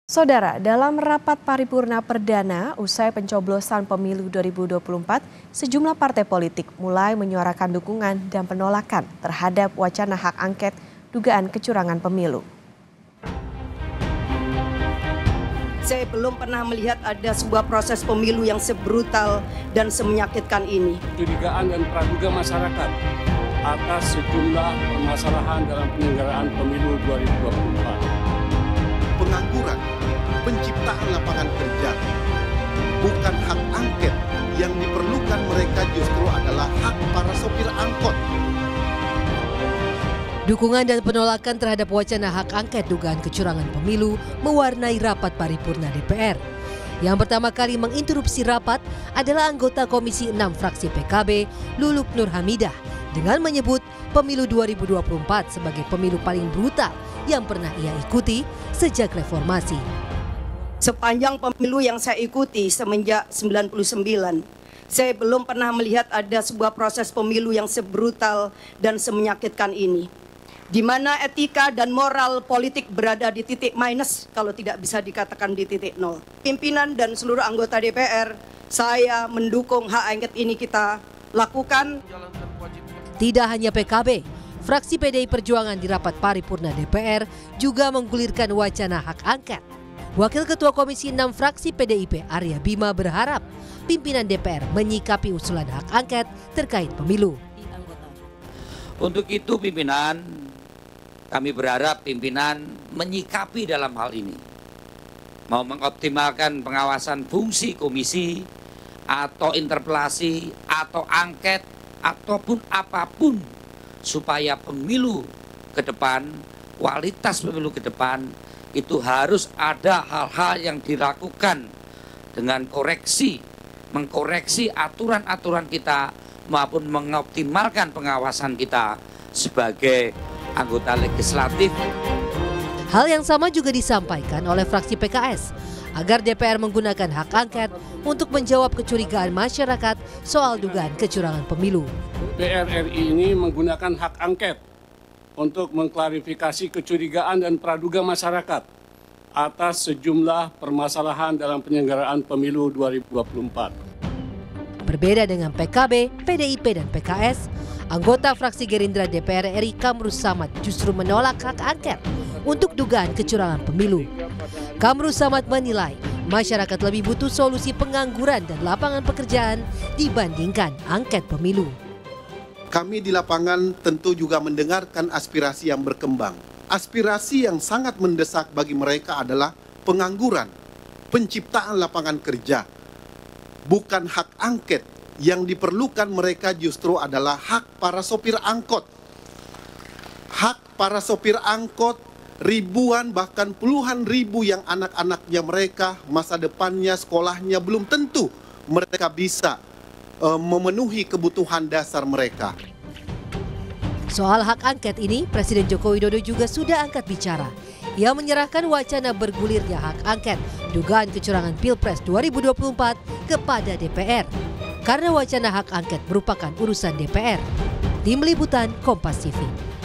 Saudara, dalam rapat paripurna perdana usai pencoblosan pemilu 2024, sejumlah partai politik mulai menyuarakan dukungan dan penolakan terhadap wacana hak angket dugaan kecurangan pemilu. Saya belum pernah melihat ada sebuah proses pemilu yang sebrutal dan semenyakitkan ini. Kecurigaan dan praduga masyarakat atas sejumlah permasalahan dalam penyelenggaraan pemilu 2024. Pengangguran, penciptaan lapangan kerja, bukan hak angket. Yang diperlukan mereka justru adalah hak para sopir angkot. Dukungan dan penolakan terhadap wacana hak angket dugaan kecurangan pemilu mewarnai rapat paripurna DPR. Yang pertama kali menginterupsi rapat adalah anggota Komisi 6 fraksi PKB, Luluk Nur Hamidah, dengan menyebut pemilu 2024 sebagai pemilu paling brutal yang pernah ia ikuti sejak reformasi. Sepanjang pemilu yang saya ikuti semenjak 99, saya belum pernah melihat ada sebuah proses pemilu yang sebrutal dan semenyakitkan ini. Di mana etika dan moral politik berada di titik minus, kalau tidak bisa dikatakan di titik nol. Pimpinan dan seluruh anggota DPR, saya mendukung hak angket ini kita lakukan. Tidak hanya PKB, fraksi PDI Perjuangan di rapat paripurna DPR juga menggulirkan wacana hak angket. Wakil Ketua Komisi 6 fraksi PDIP Arya Bima berharap pimpinan DPR menyikapi usulan hak angket terkait pemilu. Untuk itu kami berharap pimpinan menyikapi dalam hal ini. Mau mengoptimalkan pengawasan fungsi komisi atau interpelasi atau angket ataupun apapun supaya pemilu ke depan, kualitas pemilu ke depan itu harus ada hal-hal yang dilakukan dengan mengkoreksi aturan-aturan kita maupun mengoptimalkan pengawasan kita sebagai anggota legislatif. Hal yang sama juga disampaikan oleh fraksi PKS agar DPR menggunakan hak angket untuk menjawab kecurigaan masyarakat soal dugaan kecurangan pemilu. DPR RI ini menggunakan hak angket untuk mengklarifikasi kecurigaan dan praduga masyarakat atas sejumlah permasalahan dalam penyelenggaraan pemilu 2024. Berbeda dengan PKB, PDIP, dan PKS, anggota fraksi Gerindra DPR RI Kamrus Samad justru menolak hak angket untuk dugaan kecurangan pemilu. Kamrus Samad menilai masyarakat lebih butuh solusi pengangguran dan lapangan pekerjaan dibandingkan angket pemilu. Kami di lapangan tentu juga mendengarkan aspirasi yang berkembang. Aspirasi yang sangat mendesak bagi mereka adalah pengangguran, penciptaan lapangan kerja, bukan hak angket. Yang diperlukan mereka justru adalah hak para sopir angkot. Hak para sopir angkot, ribuan bahkan puluhan ribu yang anak-anaknya mereka, masa depannya, sekolahnya belum tentu mereka bisa memenuhi kebutuhan dasar mereka. Soal hak angket ini, Presiden Joko Widodo juga sudah angkat bicara. Ia menyerahkan wacana bergulirnya hak angket dugaan kecurangan Pilpres 2024 kepada DPR. Karena wacana hak angket merupakan urusan DPR. Tim Liputan Kompas TV.